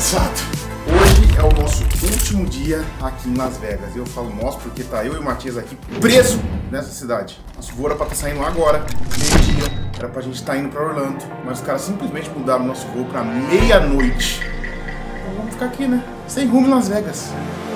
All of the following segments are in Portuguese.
cansado. Hoje é o nosso último dia aqui em Las Vegas. Eu falo nosso porque tá eu e o Matias aqui preso nessa cidade. Nosso voo era pra estar saindo agora, meio-dia. Era pra gente estar indo pra Orlando. Mas os caras simplesmente mudaram o nosso voo pra meia-noite. Então vamos ficar aqui, né? Sem rumo em Las Vegas.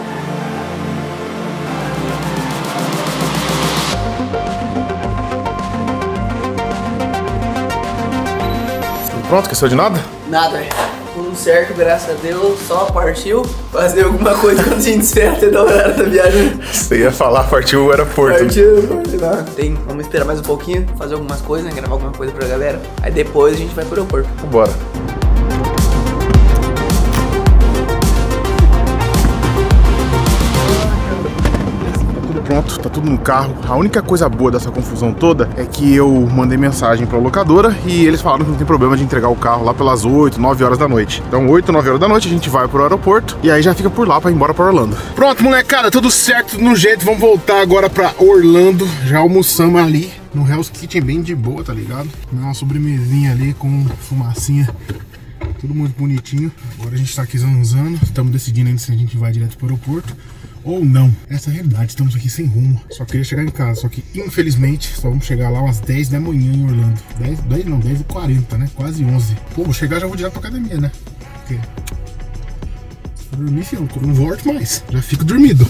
Pronto, esqueceu de nada? Nada, tudo certo, graças a Deus, só partiu fazer alguma coisa quando a gente espera até da horário da viagem. Você ia falar, partiu o aeroporto. Partiu, vamos esperar mais um pouquinho, fazer algumas coisas, né, gravar alguma coisa pra galera. Aí depois a gente vai pro aeroporto. Bora. Pronto, tá tudo no carro. A única coisa boa dessa confusão toda é que eu mandei mensagem pra locadora e eles falaram que não tem problema de entregar o carro lá pelas 8, 9 horas da noite. Então 8, 9 horas da noite a gente vai pro aeroporto e aí já fica por lá pra ir embora pra Orlando. Pronto, molecada, tudo certo, tudo no jeito. Vamos voltar agora pra Orlando. Já almoçamos ali no Hell's Kitchen, bem de boa, tá ligado? Uma sobremesinha ali com fumacinha. Tudo muito bonitinho. Agora a gente tá aqui zanzando. Estamos decidindo ainda se a gente vai direto pro aeroporto ou não. Essa é a realidade, estamos aqui sem rumo. Só queria chegar em casa, só que infelizmente só vamos chegar lá às 10 da manhã em Orlando. 10h40, né? Quase 11. Pô, vou chegar já vou direto pra academia, né? Porque se eu dormir, filho, eu não volto mais. Já fico dormido.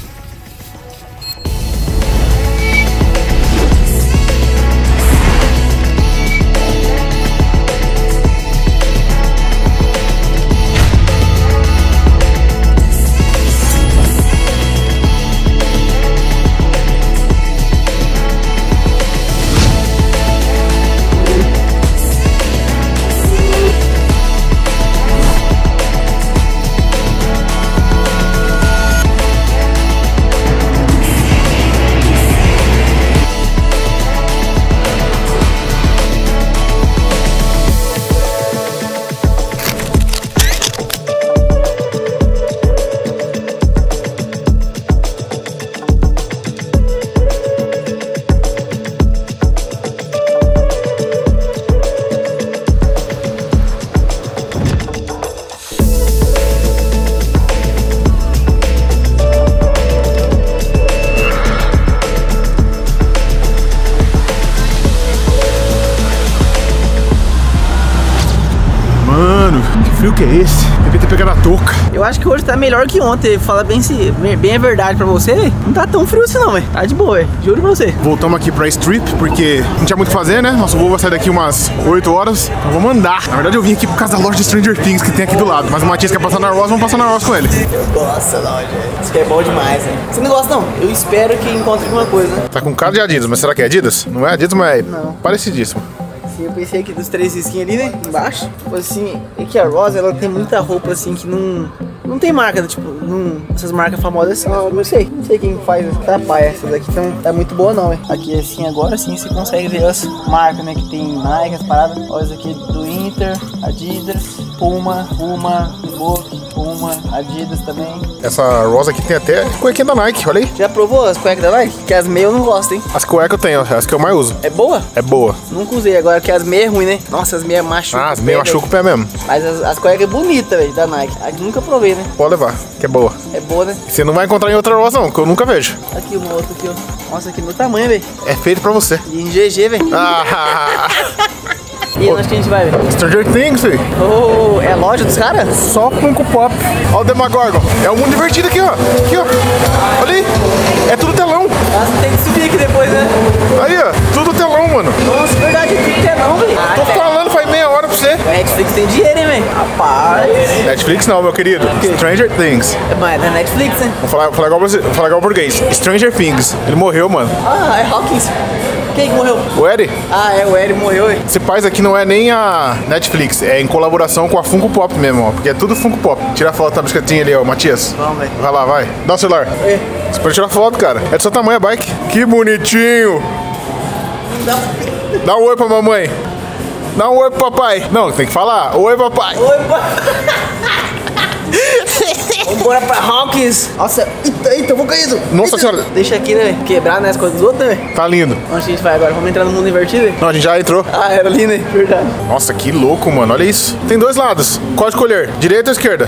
Que frio que é esse? Devia ter pegado a touca. Eu acho que hoje tá melhor que ontem, fala bem a verdade pra você, não tá tão frio assim não, velho. Tá de boa, juro pra você. Voltamos aqui pra Strip, porque não tinha muito o que fazer, né? Nosso voo vai sair daqui umas 8 horas. Então vamos andar. Na verdade eu vim aqui por causa da loja de Stranger Things que tem aqui do lado. Mas o Matias quer passar na Ross, vamos passar na Ross com ele. Eu gosto da loja, isso que é bom demais, né? Você não gosta não? Eu espero que encontre alguma coisa. Tá com cara de Adidas, mas será que é Adidas? Não é Adidas, mas é não. Parecidíssimo. Sim, eu pensei aqui dos 3 risquinhos ali, né? Embaixo. Tipo assim, é que a Ross, ela tem muita roupa assim que não tem marca, né? Tipo, essas marcas famosas assim, não sei quem faz essa paia, essa daqui então é muito boa não, hein? Aqui assim, agora sim você consegue ver as marcas, né? Que tem Nike, as paradas. Olha isso aqui do Inter, Adidas, Puma, Reebok, Puma, Adidas também. Essa rosa aqui tem até cuequinha da Nike, olha aí. Já provou as cuecas da Nike? Que as meias eu não gosto, hein? As cuecas eu tenho, as que eu mais uso. É boa? É boa. Nunca usei, agora que as meias é ruim, né? Nossa, as meias machucam. Ah, as meias machucam o pé mesmo. Mas as cuecas é bonita, velho, da Nike. Aqui nunca provei, né? Pode levar, que é boa. É boa, né? Você não vai encontrar em outra rosa não, que eu nunca vejo. Aqui, uma outra aqui, ó. Nossa, aqui no tamanho, velho. É feito pra você. E em GG, velho. Ah. E onde que a gente vai, velho? Stranger Things, filho. Oh, é a loja dos caras? Só Funko Pop. Olha o Demogorgon. É um mundo divertido aqui, ó. Aqui, ó. Olha aí. É tudo telão. Nossa, tem que subir aqui depois, né? Aí, ó. Tudo telão, mano. Nossa, verdade, tem telão, velho. Tô falando faz meia hora pra você. A Netflix tem dinheiro, hein, velho? Rapaz. Netflix não, meu querido. Stranger Things. Mas é da Netflix, né? Vou falar igual português. Stranger Things. Ele morreu, mano. Ah, é Hawkins. Quem que morreu? O Eddie? Ah, é, o Eddie morreu, hein? Esse país aqui não é nem a Netflix, é em colaboração com a Funko Pop mesmo, ó. Porque é tudo Funko Pop. Tira a foto da biscoitinha ali, ó, Matias. Vamos, velho. Vai lá, vai. Dá o celular. É. Você pode tirar foto, cara. É do seu tamanho a bike. Que bonitinho. Dá um oi pra mamãe. Dá um oi pro papai. Não, tem que falar. Oi, papai. Oi, papai. Vambora pra Hawkins. Nossa, eita, eu vou cair. Nossa senhora. Deixa aqui, né? Quebrar, né? As coisas dos outros, né? Tá lindo. Onde a gente vai agora? Vamos entrar no mundo invertido? Não, a gente já entrou. Ah, era ali, né? Verdade. Nossa, que louco, mano. Olha isso. Tem dois lados. Qual escolher? Direita ou esquerda?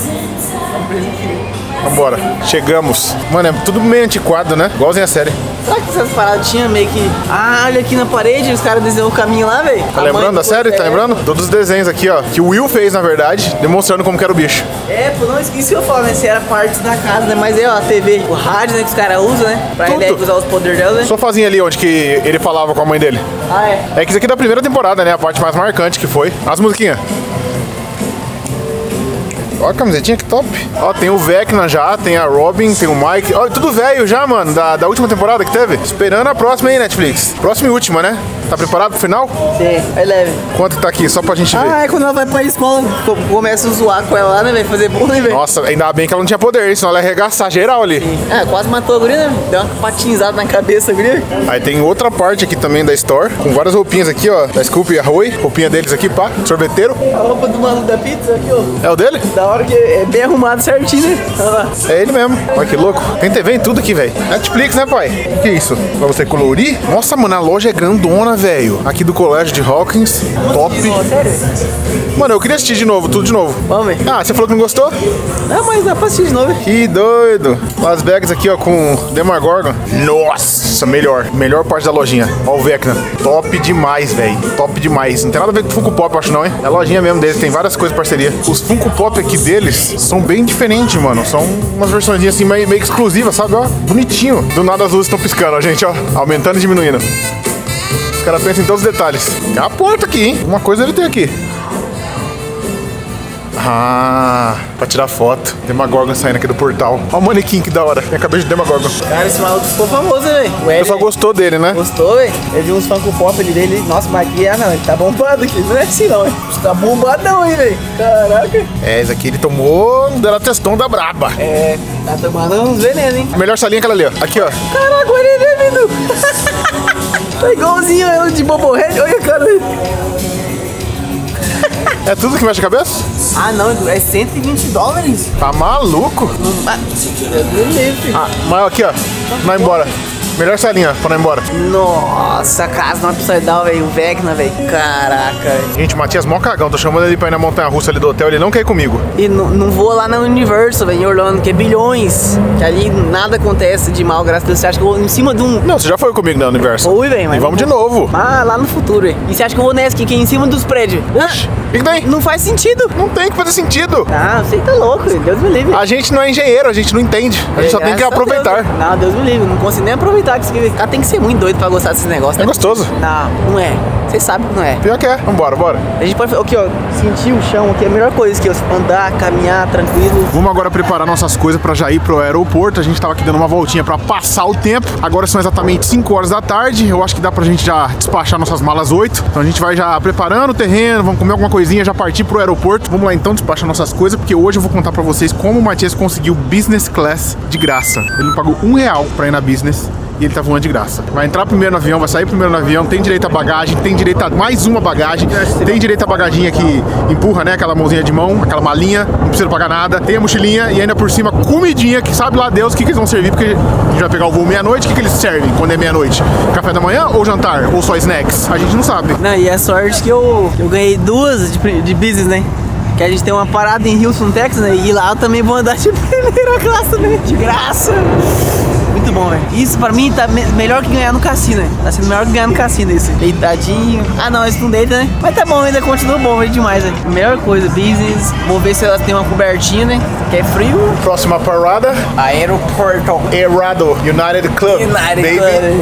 Vambora. Chegamos. Mano, é tudo meio antiquado, né? Igualzinho a série. Será que essas paradas tinham meio que... Ah, olha aqui na parede, os caras desenham o caminho lá, velho. Tá lembrando da série? Tá lembrando? Todos os desenhos aqui, ó. Que o Will fez, na verdade, demonstrando como que era o bicho. É, pô, não esqueci eu falar, né? Se era parte da casa, né? Mas é, ó, a TV, o rádio, né? Que os caras usam, né? Pra ele usar os poderes dela, né? Sofazinho ali, onde que ele falava com a mãe dele. Ah, é? É que isso aqui é da primeira temporada, né? A parte mais marcante que foi. As musiquinhas. Ó a camisetinha, que top. Ó, tem o Vecna já, tem a Robin, tem o Mike. Ó, tudo velho já, mano, da última temporada que teve. Esperando a próxima aí, Netflix. Próxima e última, né? Tá preparado pro final? Sim, é leve. Quanto tá aqui, só pra gente ver? Ah, é quando ela vai pra escola, começa a zoar com ela lá, né, velho? Fazer burro, né, velho? Nossa, ainda bem que ela não tinha poder, senão ela ia arregaçar geral ali. Sim. É, quase matou a guria, né? Deu uma patinzada na cabeça, a guria. Aí tem outra parte aqui também da Store, com várias roupinhas aqui, ó. Da Scoop e a Roy, roupinha deles aqui, pá. Sorveteiro. A roupa do maluco da pizza aqui, ó. É o dele? Da hora que é bem arrumado certinho, né? Olha lá. É ele mesmo. Olha que louco. Tem TV em tudo aqui, velho. Netflix, né, pai? O que é isso? Pra você colorir? Nossa, mano, a loja é grandona, velho. Aqui do colégio de Hawkins. Top. Sério? Mano, eu queria assistir de novo, tudo de novo. Vamos ver. Ah, você falou que não gostou? Não, mas dá pra assistir de novo. Que doido. Las Vegas aqui, ó, com Demogorgon. Nossa, melhor. Melhor parte da lojinha. Ó o Vecna. Top demais, velho. Top demais. Não tem nada a ver com Funko Pop, eu acho não, hein? É a lojinha mesmo deles, tem várias coisas de parceria. Os Funko Pop aqui deles são bem diferentes, mano. São umas versões assim meio exclusivas, sabe? Ó, bonitinho. Do nada as luzes estão piscando, ó, gente, ó. Aumentando e diminuindo. Os caras pensam em todos os detalhes. Tem a porta aqui, hein? Uma coisa ele tem aqui. Ah, pra tirar foto. Demogorgon saindo aqui do portal. Ó o manequim, que da hora. Tem a cabeça de Demogorgon. Cara, esse maluco ficou famoso, velho. O pessoal gostou dele, né? Gostou, velho? Eu vi uns Funko Pop ali dele. Nossa, mas aqui, não, ele tá bombado aqui. Não é assim, não, hein? Tá bombadão, hein, velho? Caraca. É, esse aqui ele tomou dela testão da braba. É, tá tomando uns venenos, hein? A melhor salinha é aquela ali, ó. Aqui, ó. Caraca, olha ele, né, menino? Tá igualzinho eu de Bobohead. Olha a cara dele. É tudo que mexe a cabeça? Ah, não, é $120. Tá maluco? Deus me livre. Ah, mas aqui, ó. Vai embora. Melhor salinha pra não ir embora. Nossa, casa no Upside Down, velho. O Vecna, velho. Caraca, velho. Gente, o Matias mó cagão. Tô chamando ele pra ir na montanha-russa ali do hotel. Ele não quer ir comigo. E não vou lá na Universal, velho, em Orlando, que é bilhões. Que ali nada acontece de mal, graças a Deus. Você acha que eu vou em cima de um... Não, você já foi comigo na Universal. Fui, velho, mas... E vamos de novo. Ah, lá no futuro, velho. E você acha que eu vou nessa aqui em cima dos prédios? Oxi, o que tem? Não faz sentido. Não tem que fazer sentido. Ah, você tá louco, velho. Deus me livre. A gente não é engenheiro, a gente não entende. A gente só tem que Graças a aproveitar. Deus, não, Deus me livre. Não consigo nem aproveitar. Que esse cara tem que ser muito doido pra gostar desse negócio, né? É gostoso. Não é. Vocês sabem que não é. Pior que é. Vambora, bora. A gente pode, aqui, ó, sentir o chão aqui é a melhor coisa que andar, caminhar tranquilo. Vamos agora preparar nossas coisas pra já ir pro aeroporto. A gente tava aqui dando uma voltinha pra passar o tempo. Agora são exatamente 5 horas da tarde. Eu acho que dá pra gente já despachar nossas malas 8. Então a gente vai já preparando o terreno, vamos comer alguma coisinha, já partir pro aeroporto. Vamos lá então despachar nossas coisas, porque hoje eu vou contar pra vocês como o Matias conseguiu business class de graça. Ele não pagou R$1 pra ir na business. E ele tá voando de graça. Vai entrar primeiro no avião, vai sair primeiro no avião, tem direito a bagagem, tem direito a mais uma bagagem, tem direito a bagaginha que empurra, né? Aquela mãozinha de mão, aquela malinha, não precisa pagar nada, tem a mochilinha e ainda por cima comidinha, que sabe lá Deus o que eles vão servir, porque a gente vai pegar o voo meia-noite, o que eles servem quando é meia-noite? Café da manhã ou jantar? Ou só snacks? A gente não sabe. Não, e a sorte que eu ganhei duas de business, né? Que a gente tem uma parada em Houston, Texas, né? E lá eu também vou andar de primeira classe, né? De graça. Muito bom, velho. Isso pra mim tá melhor que ganhar no cassino, né? Tá sendo melhor que ganhar no cassino isso. Deitadinho. Ah, não, isso não deita, né? Mas tá bom, ainda continua bom, velho, demais, velho. Melhor coisa, business. Vou ver se elas têm uma cobertinha, né? Que é frio. Próxima parada, Aeroporto. Errado, United Club. United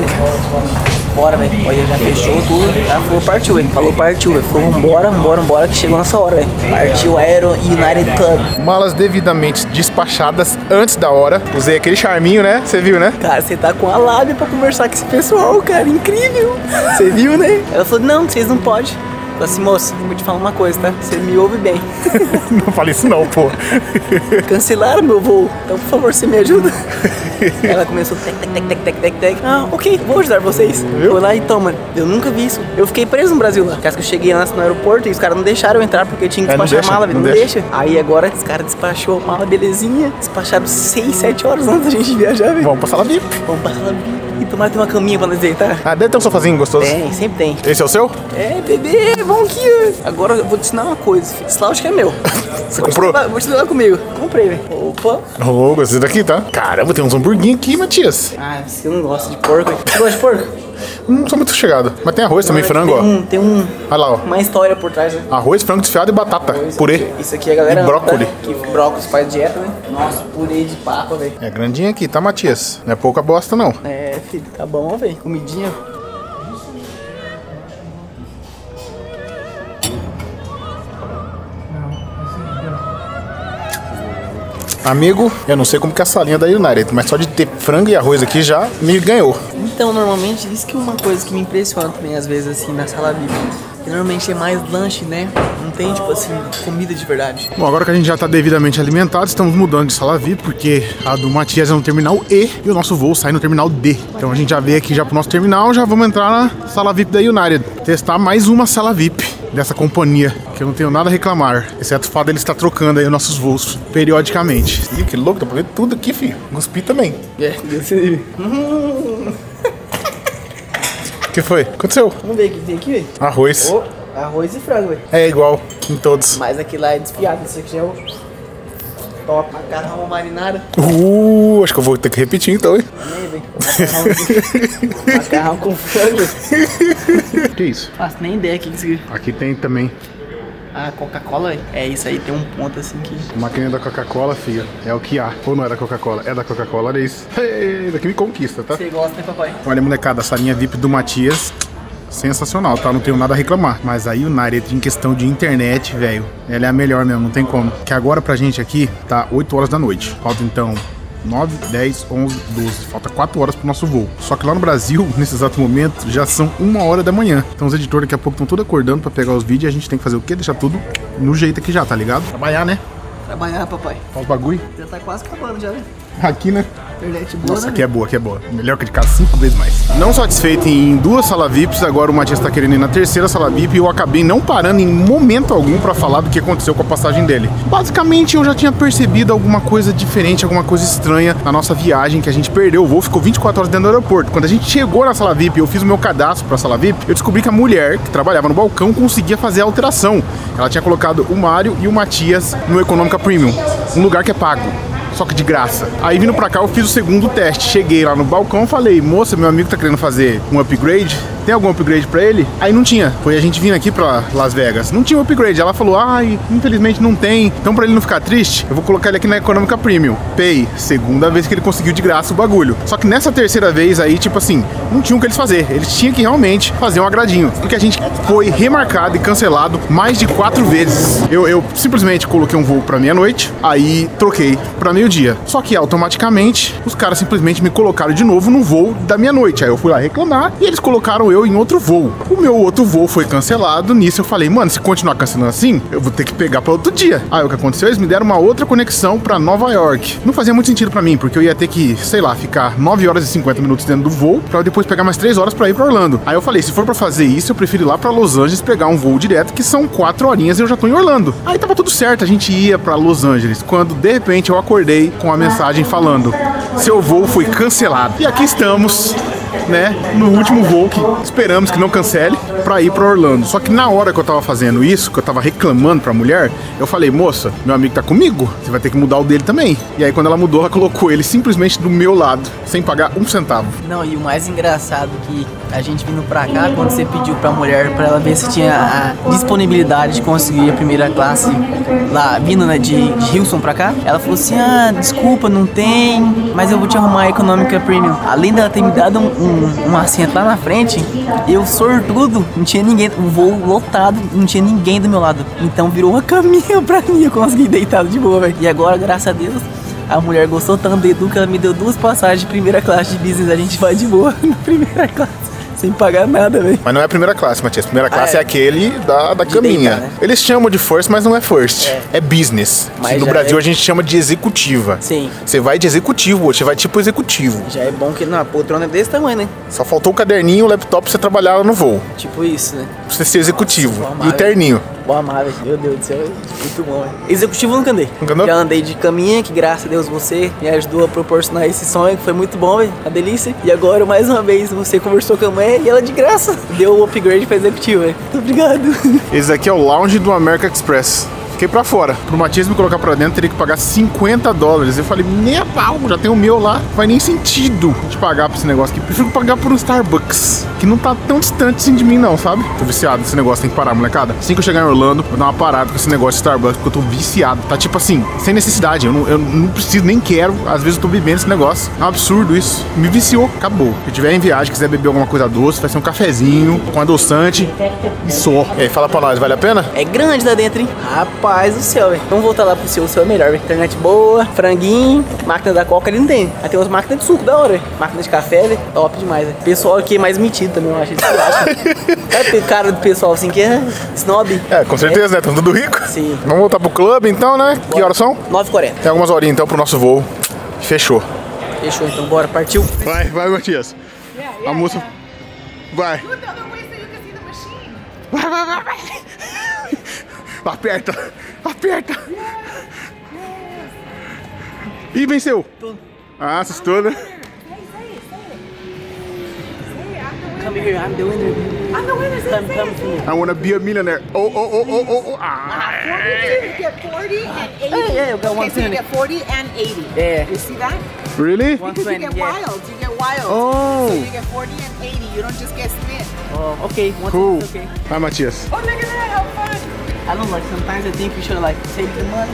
Club. Bora, velho. Olha, já fechou tudo. Já falou, partiu, velho. Falou, partiu, velho. Falou, vambora, que chegou nossa hora, velho. Partiu Aero United Club. Malas devidamente despachadas antes da hora. Usei aquele charminho, né? Você viu, né? Cara, você tá com a lábia pra conversar com esse pessoal, cara. Incrível. Você viu, né? Ela falou, não, vocês não podem. Falei assim, moça, vou te falar uma coisa, tá? Você me ouve bem. Não falei isso não, pô. Cancelaram meu voo, então por favor, você me ajuda. Ela começou tec. Ah, ok, vou ajudar vocês. Viu? Foi lá, então, mano, eu nunca vi isso. Eu fiquei preso no Brasil lá. Caso que eu cheguei antes no aeroporto e os caras não deixaram eu entrar porque eu tinha que despachar a mala, velho. Não deixa. Aí agora os caras despachou a mala, belezinha. Despacharam 6, 7 horas antes da gente viajar, velho. Vamos pra sala VIP. Vamos pra sala VIP. E tomara ter uma caminha pra nós deitar. Ah, deve ter um sofazinho gostoso. Tem, sempre tem. Esse é o seu? É, bebê, vamos aqui. Agora eu vou te ensinar uma coisa, filho. Esse lá eu acho que é meu. Você comprou? Vou te levar comigo. Comprei, velho. Opa. Oh, gostei daqui, tá? Caramba, tem uns hamburguinhos aqui, Matias. Ah, você não gosta de porco, velho. Você gosta de porco? Não sou muito chegado. Mas tem arroz também, frango, ó. Tem Olha lá, ó. uma história por trás, né? Arroz, frango desfiado e batata. Purê. Isso aqui a galera E brócoli. ama, tá? Que brócolis faz dieta, né? Nossa, purê de papa, velho. É grandinho aqui, tá, Matias? Não é pouca bosta, não. É, filho, tá bom, velho. Comidinha. Amigo, eu não sei como que é a salinha da United, mas só de ter frango e arroz aqui já me ganhou. Então, normalmente, isso que é uma coisa que me impressiona também, às vezes, assim, na sala VIP. Que normalmente é mais lanche, né? Não tem, tipo assim, comida de verdade. Bom, agora que a gente já tá devidamente alimentado, estamos mudando de sala VIP, porque a do Matias é no terminal E e o nosso voo sai no terminal D. Então a gente já veio aqui já pro nosso terminal, já vamos entrar na sala VIP da United. Testar mais uma sala VIP dessa companhia, que eu não tenho nada a reclamar, exceto o fato de ele estar trocando aí os nossos voos periodicamente. Ih, que louco, dá pra ver tudo aqui, filho. Cuspi também. É, desse... O que foi? Aconteceu? Vamos ver o que tem aqui, velho. Arroz. Oh, arroz e frango, velho. É igual em todos. Mas aqui lá é desfiado, isso aqui já é o top. Macarrão marinado. Acho que eu vou ter que repetir então, hein? Também, velho. Macarrão com frango. Que isso? Faço nem ideia aqui que isso aqui. Aqui tem também Ah, Coca-Cola, velho. É isso aí, tem um ponto assim que... a máquina da Coca-Cola, filho. É o que há. Ou não é da Coca-Cola? É da Coca-Cola, olha isso. Ei, daqui me conquista, tá? Você gosta, né, papai? Olha, molecada, a salinha VIP do Matias, sensacional, tá? Não tenho nada a reclamar. Mas a United, em questão de internet, velho, ela é a melhor mesmo, não tem como. Que agora pra gente aqui, tá 8 horas da noite. Falta então 9, 10, 11, 12. Falta 4 horas pro nosso voo. Só que lá no Brasil, nesse exato momento, já são 1 hora da manhã. Então os editores daqui a pouco estão todos acordando pra pegar os vídeos e a gente tem que fazer o quê? Deixar tudo no jeito aqui já, tá ligado? Trabalhar, né? Trabalhar, papai. Faz o bagulho. Já tá quase acabando já, né? Aqui, né? Internet boa, Nossa, né? aqui é boa, aqui é boa. Melhor que de casa 5 vezes mais. Não satisfeito em 2 salas VIPs, agora o Matias tá querendo ir na 3ª sala VIP e eu acabei não parando em momento algum pra falar do que aconteceu com a passagem dele. Basicamente, eu já tinha percebido alguma coisa diferente, alguma coisa estranha na nossa viagem, que a gente perdeu o voo, ficou 24 horas dentro do aeroporto. Quando a gente chegou na sala VIP, eu fiz o meu cadastro pra sala VIP, eu descobri que a mulher que trabalhava no balcão conseguia fazer a alteração. Ela tinha colocado o Mário e o Matias no Econômica Premium, um lugar que é pago. Só que de graça. Aí vindo pra cá eu fiz o segundo teste. Cheguei lá no balcão, falei, moça, meu amigo tá querendo fazer um upgrade. Tem algum upgrade pra ele? Aí não tinha. Foi a gente vindo aqui pra Las Vegas. Não tinha um upgrade. Ela falou, ai, infelizmente não tem. Então pra ele não ficar triste, eu vou colocar ele aqui na Econômica Premium. Pay. Segunda vez que ele conseguiu de graça o bagulho. Só que nessa 3ª vez aí, tipo assim, não tinha o que eles fazer. Eles tinham que realmente fazer um agradinho. Porque a gente foi remarcado e cancelado mais de 4 vezes. Eu simplesmente coloquei um voo pra meia-noite, aí troquei pra meio-dia. Só que automaticamente, os caras simplesmente me colocaram de novo no voo da meia-noite. Aí eu fui lá reclamar e eles colocaram eu em outro voo. O meu outro voo foi cancelado. Nisso eu falei, mano, se continuar cancelando assim, eu vou ter que pegar pra outro dia. Aí o que aconteceu? Eles me deram uma outra conexão pra Nova York. Não fazia muito sentido pra mim, porque eu ia ter que, sei lá, ficar 9 horas e 50 minutos dentro do voo, pra depois pegar mais 3 horas pra ir pra Orlando. Aí eu falei, se for pra fazer isso, eu prefiro ir lá pra Los Angeles pegar um voo direto, que são 4 horinhas e eu já tô em Orlando. Aí tava tudo certo, a gente ia pra Los Angeles, quando de repente eu acordei com a mensagem falando, seu voo foi cancelado. E aqui estamos, né, no último voo que esperamos que não cancele pra ir pra Orlando. Só que na hora que eu tava fazendo isso, que eu tava reclamando pra mulher, eu falei, moça, meu amigo tá comigo, você vai ter que mudar o dele também. E aí quando ela mudou, ela colocou ele simplesmente do meu lado, sem pagar 1 centavo. Não, e o mais engraçado que a gente vindo pra cá, quando você pediu pra mulher pra ela ver se tinha a disponibilidade de conseguir a primeira classe lá, vindo, né, de Houston pra cá, ela falou assim, ah, desculpa, não tem, mas eu vou te arrumar a Econômica Premium. Além dela ter me dado um assento lá na frente, eu sortudo, não tinha ninguém, o voo lotado, não tinha ninguém do meu lado. Então virou uma caminha pra mim, eu consegui deitado de boa, velho. E agora, graças a Deus, a mulher gostou tanto do Edu que ela me deu 2 passagens de primeira classe de business, a gente vai de boa na primeira classe. sem pagar nada, velho. Mas não é a primeira classe, Matias. Primeira classe é aquele da caminha. deitar, né? Eles chamam de first, mas não é first. É business. Mas no já Brasil a gente chama de executiva. Sim. Você vai de executivo, você vai tipo executivo. Já é bom que a poltrona é desse tamanho, né? Só faltou o caderninho, o laptop pra você trabalhar lá no voo. Tipo isso, né? Pra você ser executivo. Nossa, e o terninho. Vou amar, velho. Meu Deus do céu. Muito bom, velho. Executivo eu nunca andei. Nunca andou? Já andei de caminha, que graças a Deus você me ajudou a proporcionar esse sonho, que foi muito bom, velho. A delícia. E agora, mais uma vez, você conversou com a mãe e ela de graça deu o upgrade pra executivo, velho. Muito obrigado. Esse aqui é o lounge do American Express. Fiquei pra fora. Pro Matias me colocar pra dentro, teria que pagar $50. Eu falei, nem a pau, já tem o meu lá. Não faz nem sentido de pagar pra esse negócio aqui. Prefiro pagar por um Starbucks, que não tá tão distante assim de mim não, sabe? Tô viciado nesse negócio, tem que parar, molecada. Assim que eu chegar em Orlando, vou dar uma parada com esse negócio de Starbucks, porque eu tô viciado. Tá tipo assim, sem necessidade. Eu não preciso, nem quero. Às vezes eu tô bebendo esse negócio. É um absurdo isso. Me viciou, acabou. Se eu tiver em viagem, quiser beber alguma coisa doce, vai ser um cafezinho com adoçante e só. E aí, fala pra nós, vale a pena? É grande lá dentro, hein? Rapaz do céu, velho. Vamos voltar lá pro seu. O seu é melhor, velho. Internet boa, franguinho, máquina da Coca ali não tem. Aí tem umas máquinas de suco da hora, velho. Máquina de café, velho. Top demais, velho. Pessoal aqui é mais metido também, eu acho. Sabe o cara do pessoal assim que é snob? É, com certeza, né? Tão tudo rico. Sim. Vamos voltar pro clube então, né? Bora. Que horas são? 9h40. Tem algumas horinhas então pro nosso voo. Fechou. Fechou, então bora. Partiu. Vai, Matias. A moça. Vai. Vai. Aperta. Ih, venceu. Tudo. Ah, assustou, né? Come here, I'm the winner. I'm the winner. Come here. I wanna be a millionaire. Oh. Ah. You get 40 and 80. Yeah, we got okay, so you 120. get 40 and 80. Yeah. You see that? Really? Because you 120, get yeah. wild. You get wild. Oh. So you get 40 and 80. You don't just get spin. Oh, okay. Cool. Okay. Vai, Matias. Oh, look at that. How fun. I don't like, sometimes I think we should like save the money.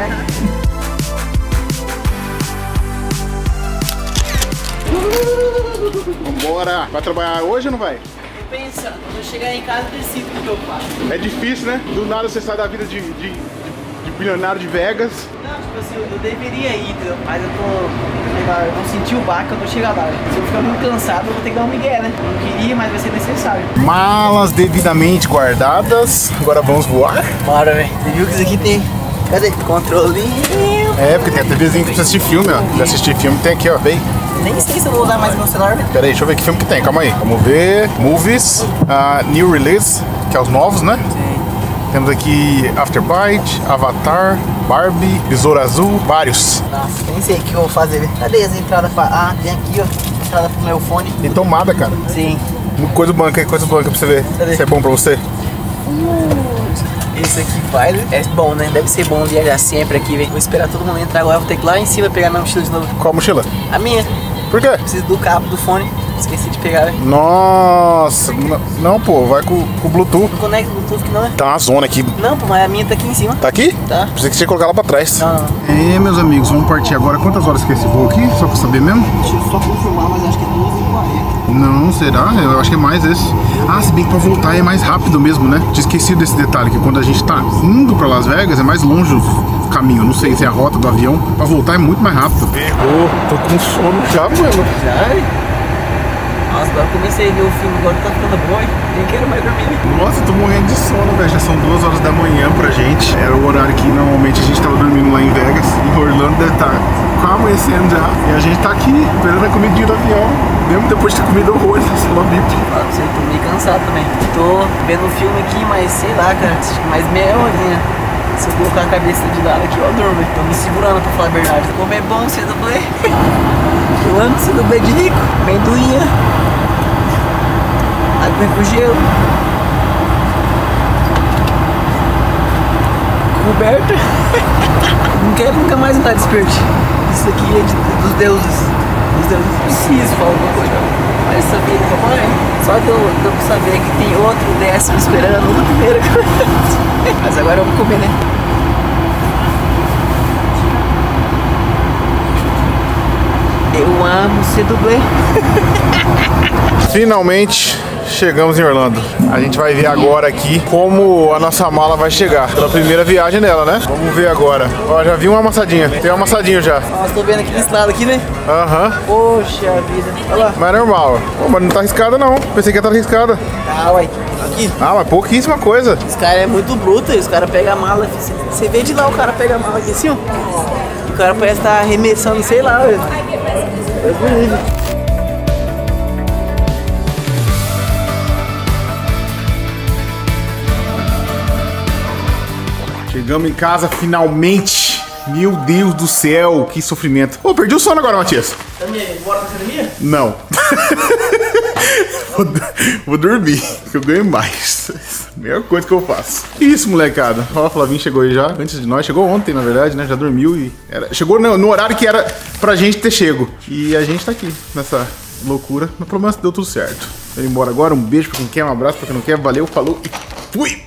Vambora. Vai trabalhar hoje ou não vai? Tô pensando, quando eu chegar em casa eu decido o que eu faço. É difícil, né? Do nada você sai da vida de bilionário de Vegas. Não, tipo assim, eu deveria ir, entendeu? Mas eu não senti o baque, eu tô chegando lá. Se eu ficar muito cansado, eu vou ter que dar um migué, né? Eu não queria, mas vai ser necessário. Malas devidamente guardadas. Agora vamos voar? Bora, velho. Você viu que isso aqui tem... Cadê? Controlinho. É, porque tem a TVzinha que precisa assistir filme, ó. Pra assistir filme tem aqui, ó. Vem. Nem sei se eu vou usar mais meu celular, velho. Pera aí, deixa eu ver que filme que tem. Calma aí. Vamos ver. Movies. New Release, que é os novos, né? Temos aqui Afterbite, Avatar, Barbie, Besouro Azul, vários. Nossa, nem sei o que eu vou fazer, velho. Cadê as entradas pra... Ah, tem aqui, ó. Entrada pro meu fone. Tem tomada, cara. Sim. Coisa banca aí, coisa banca pra você ver. Cadê? Se é bom pra você. Esse aqui vai, é bom, né? Deve ser bom viajar sempre aqui, velho. Vou esperar todo mundo entrar agora. Vou ter que ir lá em cima pegar minha mochila de novo. Qual mochila? A minha. Por quê? Preciso do cabo do fone. Esqueci de pegar, velho. Nossa, não, pô, vai com o Bluetooth. Não conecta o Bluetooth que não é? Tá uma zona aqui. Não, pô, mas a minha tá aqui em cima. Tá aqui? Tá. Pensei que você ia colocar lá pra trás. Não. E meus amigos, vamos partir agora. Quantas horas que é esse voo aqui? Só pra saber mesmo? Deixa eu só confirmar, mas acho que é 2h40. Não, será? Eu acho que é mais esse. Ah, se bem que pra voltar é mais rápido mesmo, né? Tinha esquecido desse detalhe, que quando a gente tá indo pra Las Vegas é mais longe o caminho. Não sei se é a rota do avião. Pra voltar é muito mais rápido. Ferrou, tô com sono já, mano. Já, velho? Nossa, agora eu comecei a ver o filme, agora tá ficando bom, hein? Nem quero mais dormir. Nossa, eu tô morrendo de sono, velho. Já são 2 horas da manhã pra gente. Era o horário que normalmente a gente tava dormindo lá em Vegas. Em Orlando deve estar amanhecendo já. E a gente tá aqui, esperando a comidinha do avião. Mesmo depois de ter comido horrores, só bip. Fala pra você, tô meio cansado também. Tô vendo o filme aqui, mas sei lá, cara, mais meia horinha. Se eu colocar a cabeça de lado aqui, eu durmo. Tô me segurando pra falar a verdade. Como é bom ser dublê. Eu amo ser dublê de rico. Amendoinha. Água com gelo. Coberta. Não quero nunca mais andar desperte. Isso aqui é dos deuses. Dos deuses. Preciso falar alguma coisa. Mas sabia que mãe, só de eu saber que tem outro 10º esperando no primeiro. Mas agora eu vou comer, né? Eu amo ser dublê. Finalmente Chegamos em Orlando. A gente vai ver agora aqui como a nossa mala vai chegar. Pela primeira viagem dela, né? Vamos ver agora. Ó, já vi uma amassadinha. Tem um amassadinho já. Nossa, tô vendo aqui desse lado aqui, né? Aham. Poxa vida. Olha lá. Mas é normal. Pô, mas não tá arriscada não. Pensei que ia estar arriscada. Ah, uai. Aqui. Ah, mas pouquíssima coisa. Os caras é muito bruto, os caras pegam a mala. Você vê de lá, o cara pega a mala aqui assim, ó. O cara parece estar arremessando, sei lá, velho. É bonito. Chegamos em casa finalmente. Meu Deus do céu, que sofrimento. Ô, perdi o sono agora, Matias. Também, bora pra academia? Não. Vou dormir, que eu ganho mais. Melhor coisa que eu faço. Isso, molecada. Ó, o Flavinho chegou aí já, antes de nós. Chegou ontem, na verdade, né? Já dormiu e... Chegou no horário que era pra gente ter chego. E a gente tá aqui, nessa loucura. Mas pelo menos deu tudo certo. Eu vou embora agora. Um beijo pra quem quer, um abraço pra quem não quer. Valeu, falou e fui!